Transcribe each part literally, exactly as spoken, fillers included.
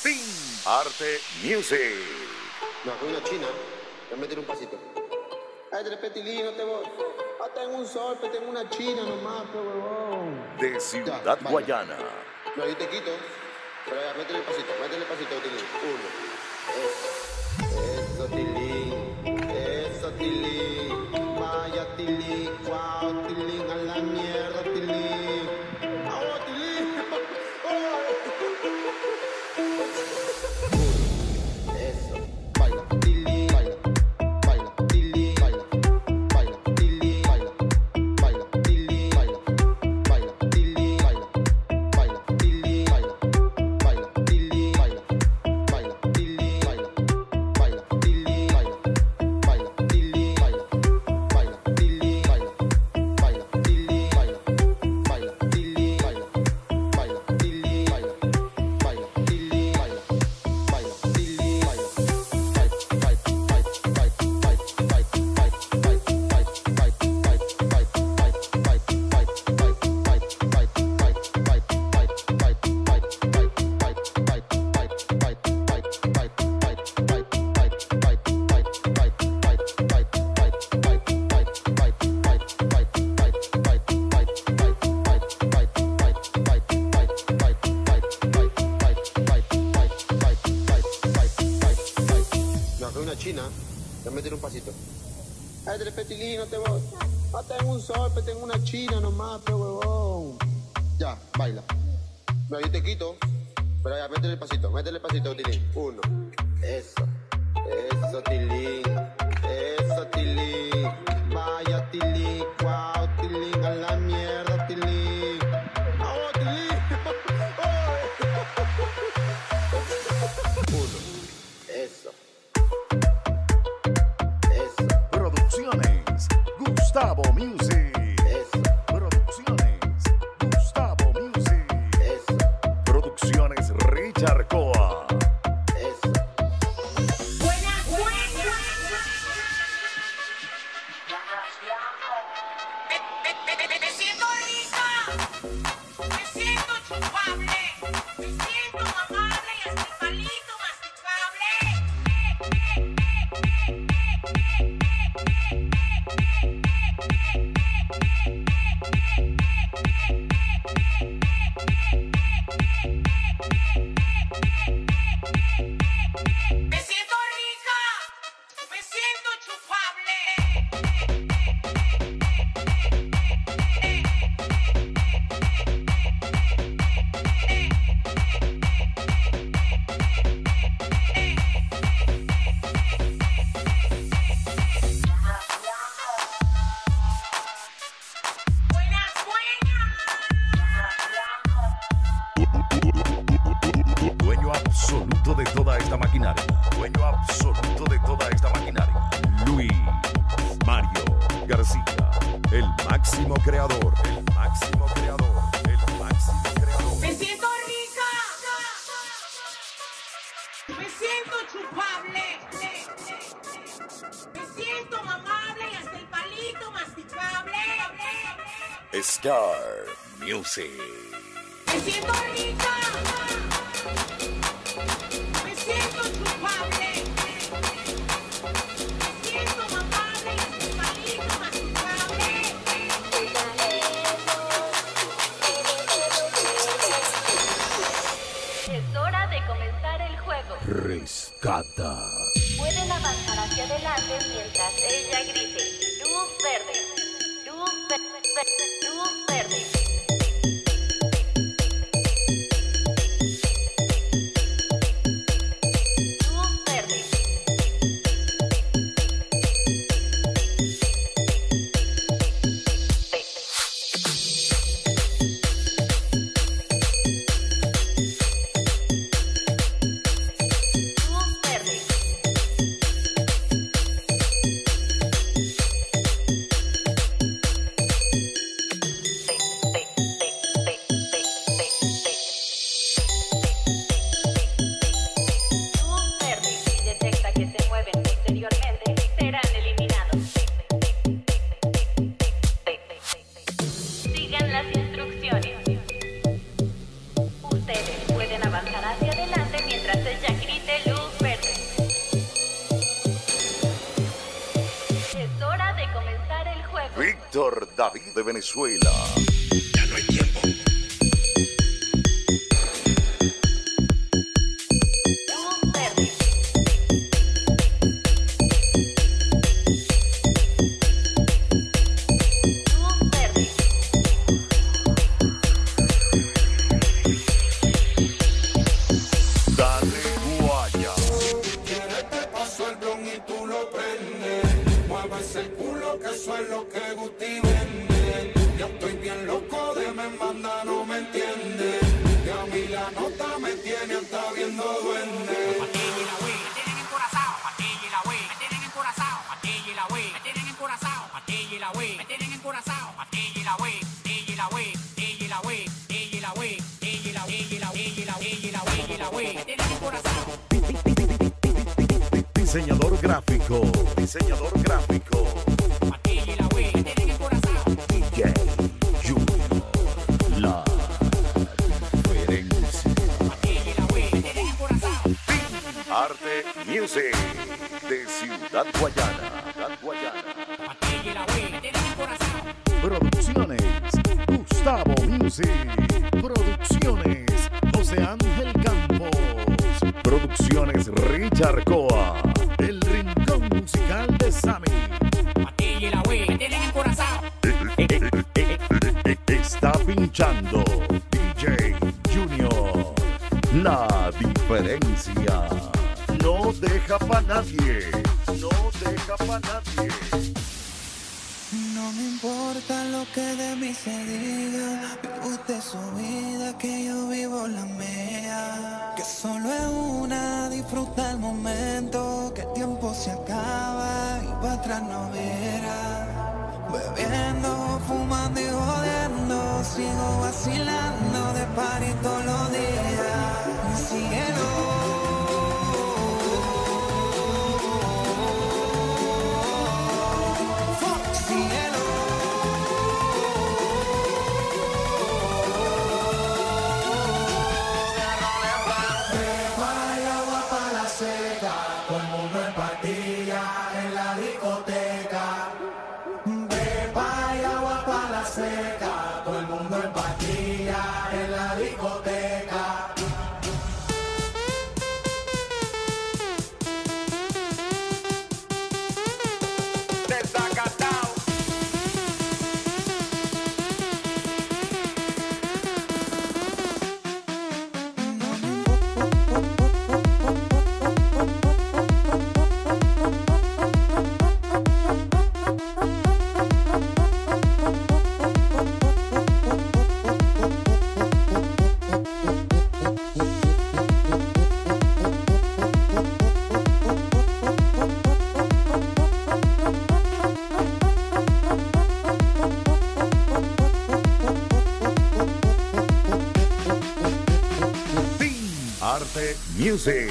Fin Arte Music. No, con una china, voy a meter un pasito. Ay, de repente, no te voy. Hasta en un sol, pero tengo una china nomás, pero huevón. De Ciudad Ya, vale. Guayana. No, yo te quito. Pero ya, métele el pasito, métele el pasito, Tilín. Uno. Eso. Eso, Tilín. Eso, Tilín. Vaya, Tilín. Wow, Tilín. A la mierda, Tilín. ¡Vamos, Tilín! Uno. Eso. Baila, Tilín. Baila. Baila, Tilín. Baila. Baila, Tilín. Baila. Baila, Tilín. Baila. Baila, Tilín. Baila. Baila, Tilín. Baila. Baila, Tilín. Baila. Baila, Tilín. Baila. Baila, Tilín. Baila. Baila, Tilín. Baila. Baila, Tilín. Baila. Baila, Tilín. Baila. Baila, Tilín. Baila. Baila, Tilín. Baila. Baila, Tilín. Baila. Baila, Tilín. Baila. No, con una china, voy a meter un pasito. Ay, de repente, no te voy. Hasta en un sol, pero tengo una china nomás, pero huevón. Ya, baila. No, yo te quito. Pero ya, métele el pasito, métele el pasito, Tilín. Uno. Eso. Eso, Tilín. Eso, Tilín. Vaya, Tilín. Wow, Tilín. A la mierda, Tilín. ¡Vamos, Tilín! Uno. Eso. Eso. Producciones Gustavo Music. Eso. Producciones Gustavo Music. Eso. Producciones Richard Coa. Eso. Buenas, buenas. Me, me, me, me, me siento rica. Me siento chupable. Me siento amable y hasta el palito masticable. Me siento rica. Me siento chupable. Buenas, buenas. Dueño absoluto de toda esta maquinaria. Dueño absoluto de toda esta maquinaria. Luis Mario García. El máximo creador. El máximo creador. El máximo creador. Me siento rica. Me siento chupable. Me siento amable y hasta el palito masticable. Star Music. Me siento rica. Me siento chupable. Me siento amable y hasta el palito masticable. Es hora de comenzar el juego. Rescata. Pueden avanzar hacia adelante mientras ella grite. Luz verde. Luz verde. Luz verde. Luz verde. Luz verde. David de Venezuela. Ya no hay tiempo. Luz verde. Luz verde. Dale guaya. Quieres te paso el blon y tú lo prendes. Mueves el culo que eso es lo que Guti vende. Ya estoy bien loco de me manda, no me entiende. Que a mí la nota me tiene hasta viendo duende. Patilla y la Wii, me tienen encorazado. Patilla y la Wii, me tienen encorazado. Patilla y la Wii, me tienen encorazado. Patilla y la Wii, me tienen encorazado. Patilla y la Wii, patilla y la Wii, patilla y la Wii, patilla y la Wii, patilla y la Wii, patilla y la Wii, patilla y la Wii, patilla y la Wii, patilla y la Wii, me tienen encorazado. Diseñador gráfico. Diseñador gráfico. Patilla y la Wii, me tienen encorazado. D J Junior. La diferencia. Patilla y la Wii, me tienen encorazado. Arte Music de Ciudad Guayana. Ciudad Guayana. Patilla y la Wii, me tienen encorazado. Producciones Gustavo Music. Producciones José Ángel Campos. Producciones Richard Coa. El Rincón Musical de Sammy. Patilla y la Wii, me tienen encorazado. Está pinchando D J Junior. La diferencia. No deja pa' nadie. No deja pa' nadie. No me importa lo que de mí se diga, vive usted su vida, que yo vivo la mía. Que solo es una, disfruta el momento, que el tiempo se acaba y para atrás no verá. Bebiendo, fumando y jodiendo, sigo vacilando de party todos los días. Síguelo. Arte Music.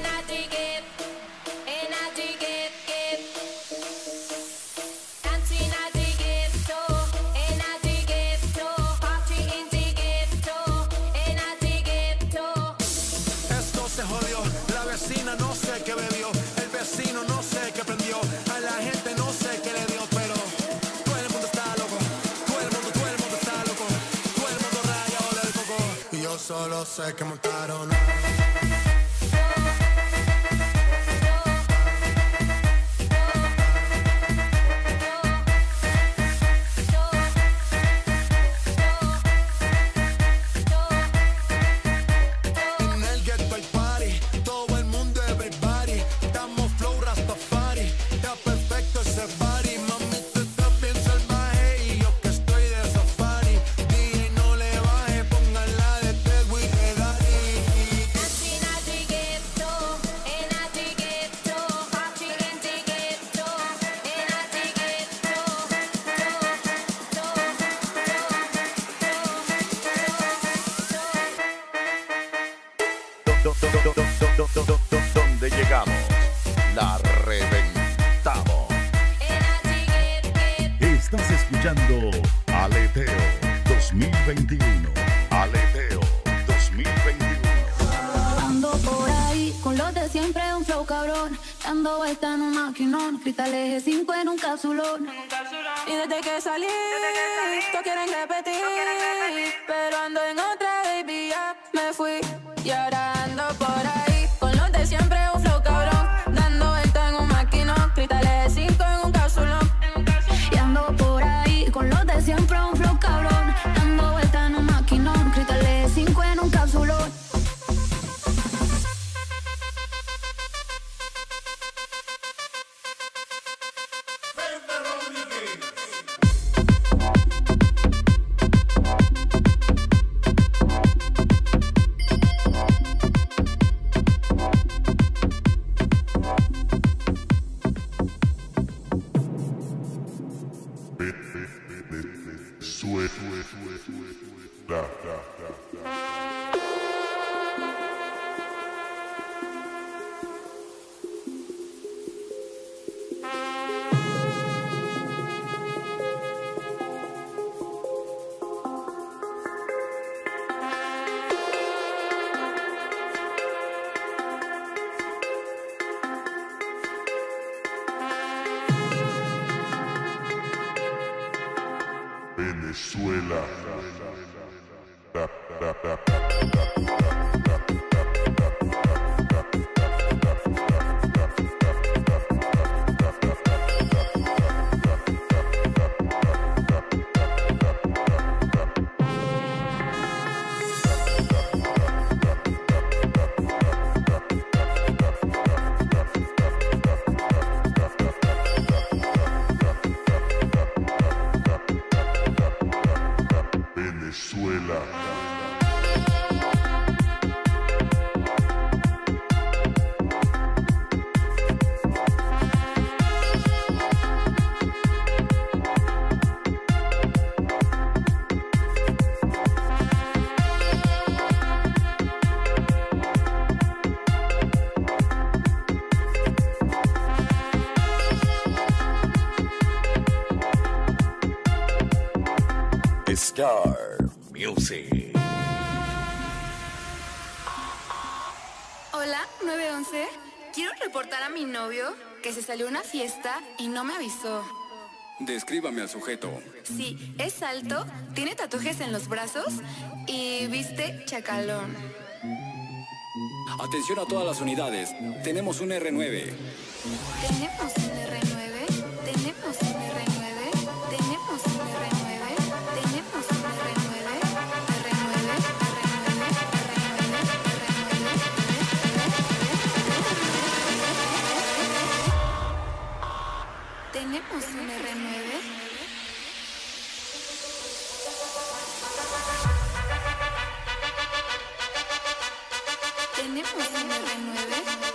Esto se jodió, la vecina no sé qué bebió, el vecino no sé qué prendió, a la gente no sé qué le dio, pero todo el mundo está loco, todo el mundo, todo el mundo está loco, todo el mundo rayado del coco, y yo solo sé que montaron. En el ghetto hay party, todo el mundo everybody, estamos flow Rastafari, está perfecto ese party, mami tú estás bien salvaje y yo que estoy de safari, D J no le baje, pónganla de Teddy y de Daddy. Donde llegamos, la reventamos. Estás escuchando Aleteo dos mil veintiuno. Aleteo dos mil veintiuno. Ando por ahí con los de siempre, un flow cabrón. Dando vuelta en un maquinón, cristales G cinco en un cápsulón. Y desde que salí, todos quieren repetir, pero ando en otra, baby, ya me fui. Y ahora ando por ahí, con los de siempre, un flow cabrón, dando vuelta en un maquinón, cristales de cinco en un cápsulón. Y ando por ahí, con los de siempre, un flow cabrón, dando vuelta en un maquinón, cristales de cinco en un cápsulón. Venezuela. Da, da, da, da. Venezuela. Star Music. Hola, nueve once. Quiero reportar a mi novio que se salió a una fiesta y no me avisó. Descríbame al sujeto. Sí, es alto, tiene tatuajes en los brazos y viste chacalón. Atención a todas las unidades. Tenemos un R nueve. Tenemos un R nueve, tenemos un R nueve, tenemos un R nueve, tenemos un R nueve, R nueve, R nueve, R nueve. Tenemos un R nueve. Tenemos un R nueve.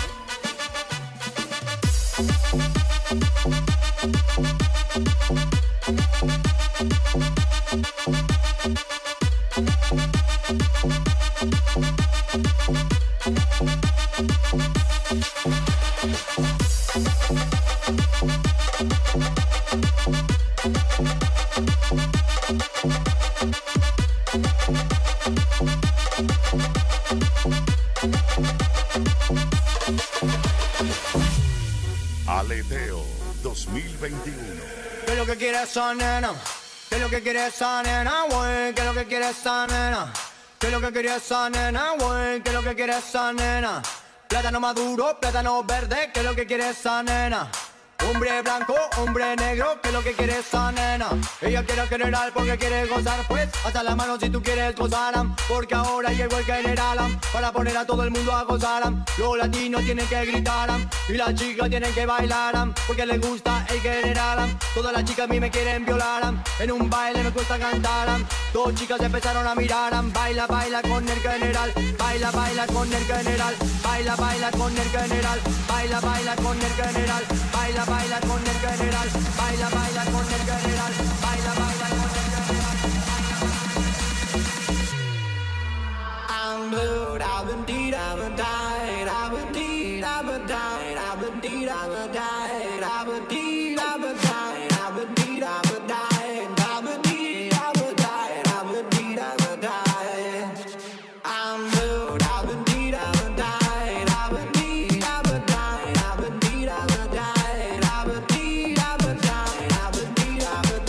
Aleteo dos mil veintiuno. ¿Qué es lo que quiere esa nena? ¿Qué es lo que quiere esa nena, güey? ¿Qué es lo que quiere esa nena? ¿Qué es lo que quiere esa nena, güey? ¿Qué es lo que quiere esa nena? Plátano maduro, plátano verde, ¿qué es lo que quiere esa nena? Hombre blanco, hombre negro, ¿qué es lo que quiere esa nena? Ella quiere general porque quiere gozar, pues hasta la mano si tú quieres gozar, porque ahora llegó el general para poner a todo el mundo a gozar. Los latinos tienen que gritar y las chicas tienen que bailar porque les gusta el general. Todas las chicas a mí me quieren violar, en un baile me cuesta cantar. Dos chicas empezaron a mirar, baila, baila con el general, baila, baila con el general, baila, baila con el general, baila, baila con el general, baila, baila con el general, baila, baila con el general, baila, baila con el general. I'm blue, I've been deed, I've been died, I've been deed, I've been died, I've been deed, I've been died, I've been deed, I've been died, I've been deed, I've been died, I've been deed, I've been died, I've been deed, I've been died. I'm blue, I've been deed, I've been died, I've been deed, I've been died, I've been deed, I've been died. I've been deed, I've been died, I've been deed, I've been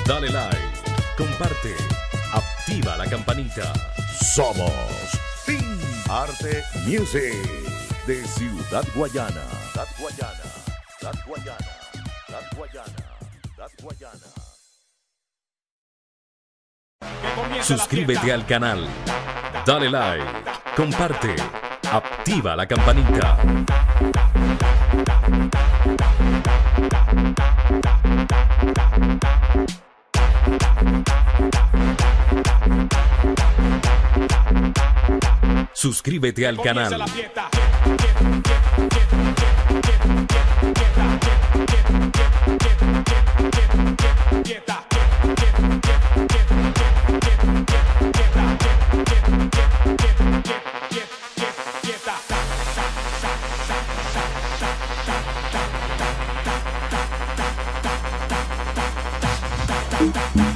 Dale like, comparte, activa la campanita. Somos Team Arte Music de Ciudad Guayana. Ciudad Guayana, Ciudad Guayana, Ciudad Guayana, Ciudad Guayana. Suscríbete al canal, dale like, comparte, activa la campanita. Suscríbete al canal. Thank you.